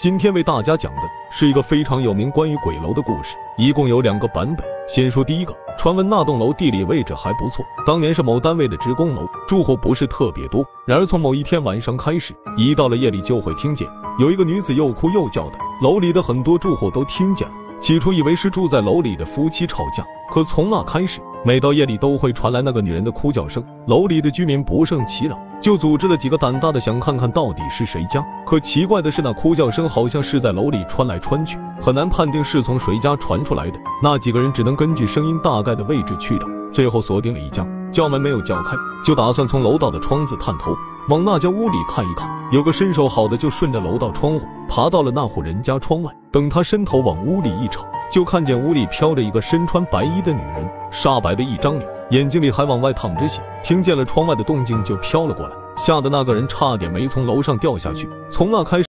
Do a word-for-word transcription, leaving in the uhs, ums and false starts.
今天为大家讲的是一个非常有名关于鬼楼的故事，一共有两个版本。先说第一个，传闻那栋楼地理位置还不错，当年是某单位的职工楼，住户不是特别多。然而从某一天晚上开始，一到了夜里就会听见有一个女子又哭又叫的，楼里的很多住户都听见了。起初以为是住在楼里的夫妻吵架，可从那开始，每到夜里都会传来那个女人的哭叫声。楼里的居民不胜其扰，就组织了几个胆大的想看看到底是谁家。可奇怪的是，那哭叫声好像是在楼里穿来穿去，很难判定是从谁家传出来的。那几个人只能根据声音大概的位置去找，最后锁定了一家，叫门没有叫开，就打算从楼道的窗子探头往那家屋里看一看。有个身手好的就顺着楼道窗户爬到了那户人家窗外，等他伸头往屋里一瞅，就看见屋里飘着一个身穿白衣的女人，煞白的一张脸，眼睛里还往外淌着血。听见了窗外的动静就飘了过来，吓得那个人差点没从楼上掉下去。从那开始